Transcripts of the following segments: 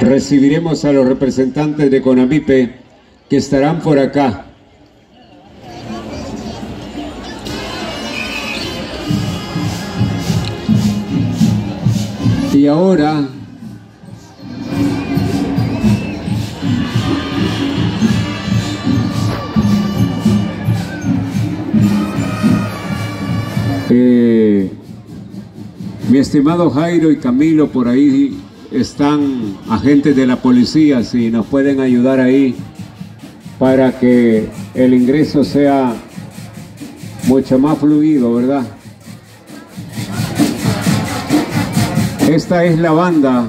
recibiremos a los representantes de CONAMIPE que estarán por acá. Y ahora mi estimado Jairo y Camilo, por ahí están agentes de la policía, si nos pueden ayudar ahí para que el ingreso sea mucho más fluido, ¿verdad? Esta es la banda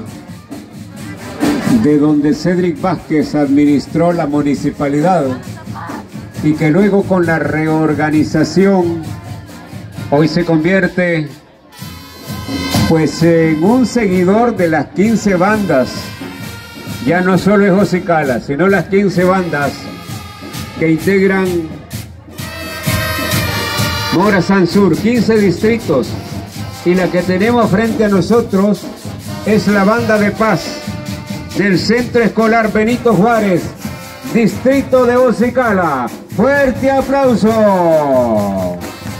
de donde Cedric Vázquez administró la municipalidad y que luego con la reorganización hoy se convierte pues en un seguidor de las 15 bandas. Ya no solo es Josicala, sino las 15 bandas que integran Morazán Sur, 15 distritos. Y la que tenemos frente a nosotros es la banda de paz del Centro Escolar Benito Juárez, distrito de Josicala. ¡Fuerte aplauso!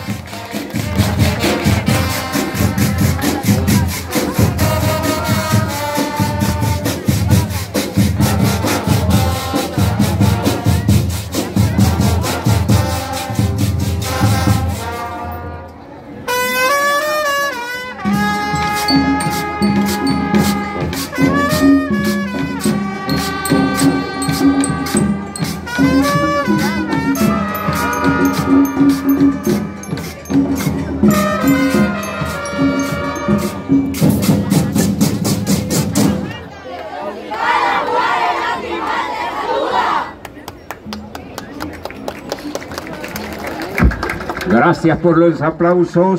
Gracias por los aplausos.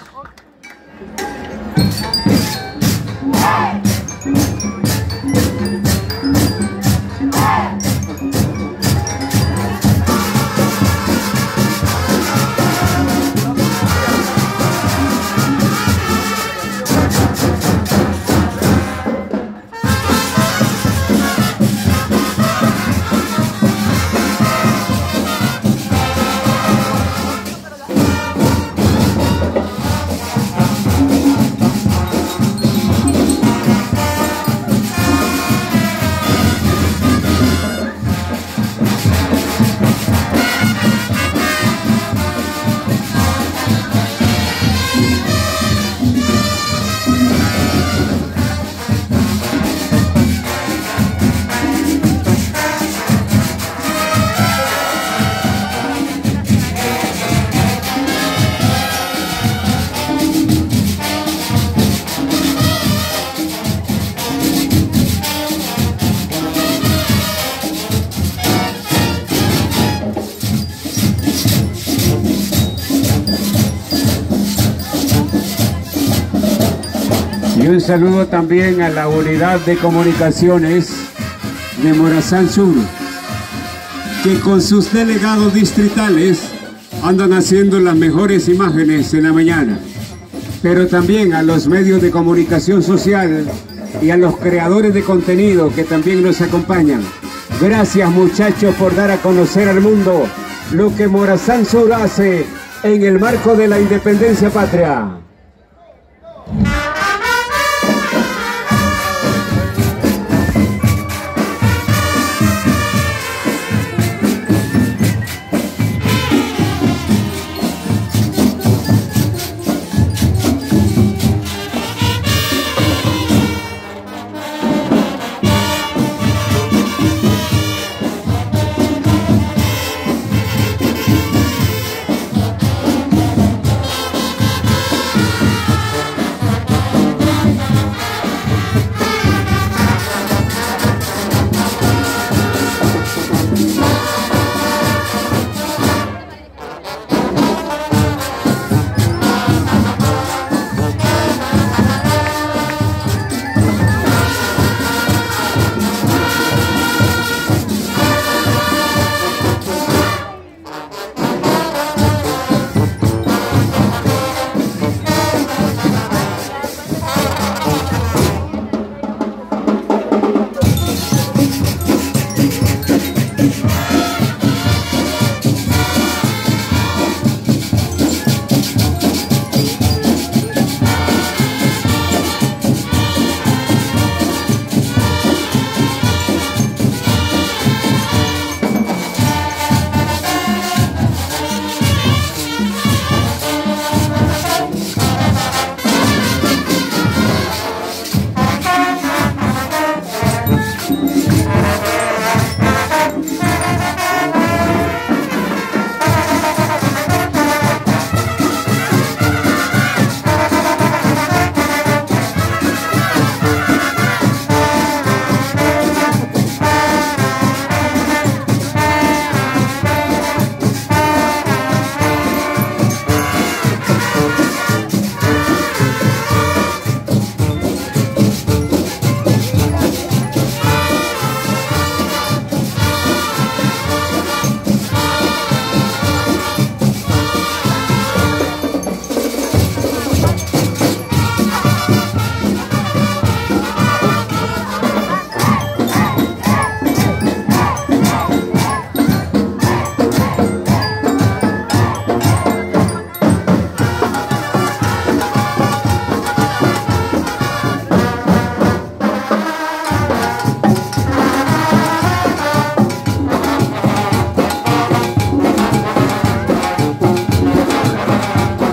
Y un saludo también a la unidad de comunicaciones de Morazán Sur, que con sus delegados distritales andan haciendo las mejores imágenes en la mañana. Pero también a los medios de comunicación social y a los creadores de contenido que también nos acompañan. Gracias, muchachos, por dar a conocer al mundo lo que Morazán Sur hace en el marco de la independencia patria.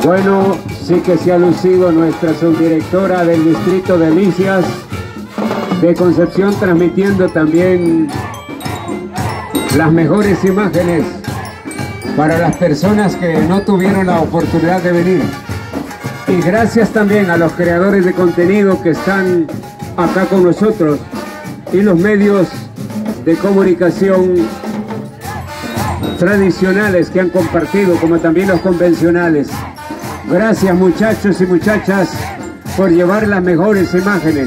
Bueno, sí que se ha lucido nuestra subdirectora del distrito de Delicias de Concepción, transmitiendo también las mejores imágenes para las personas que no tuvieron la oportunidad de venir. Y gracias también a los creadores de contenido que están acá con nosotros y los medios de comunicación tradicionales que han compartido, como también los convencionales. Gracias, muchachos y muchachas, por llevar las mejores imágenes.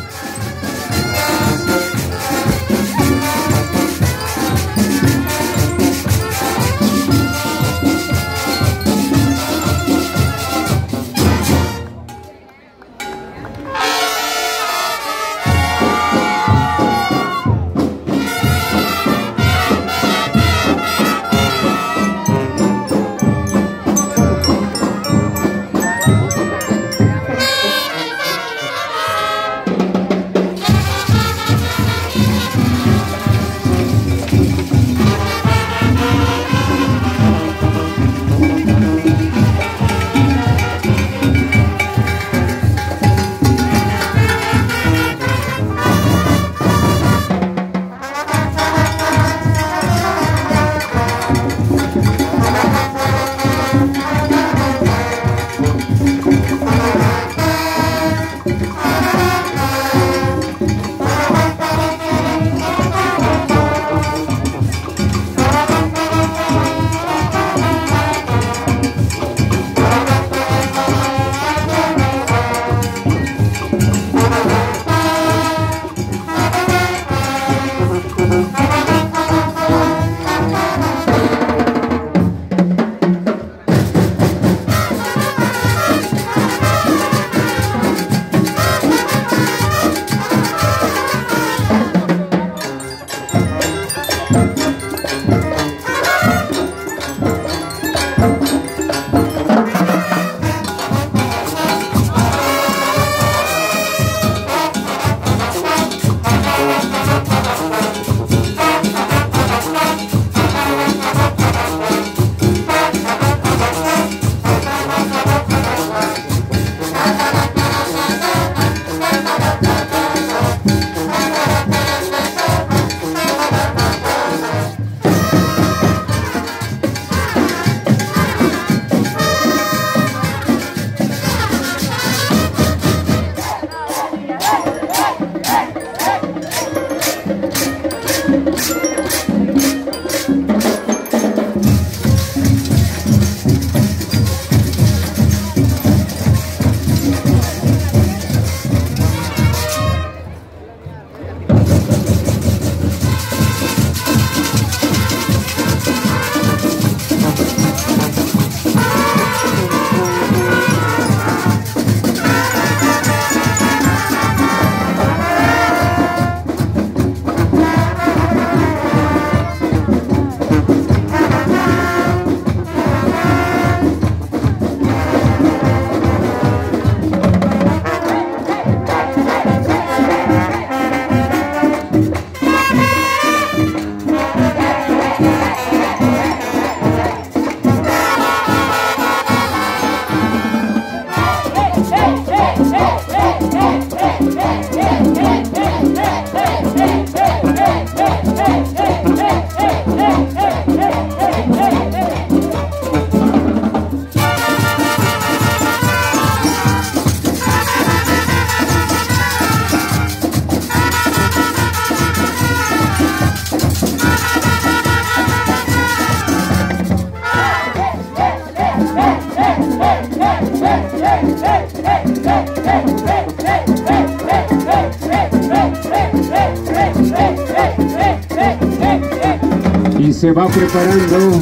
Y se va preparando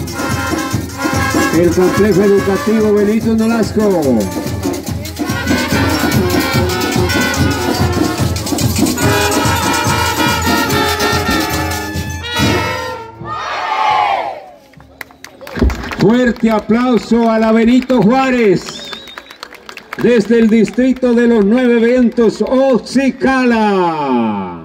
el complejo educativo Benito Nolasco. Fuerte aplauso a la Benito Juárez, desde el distrito de los 9 vientos, Oxicala.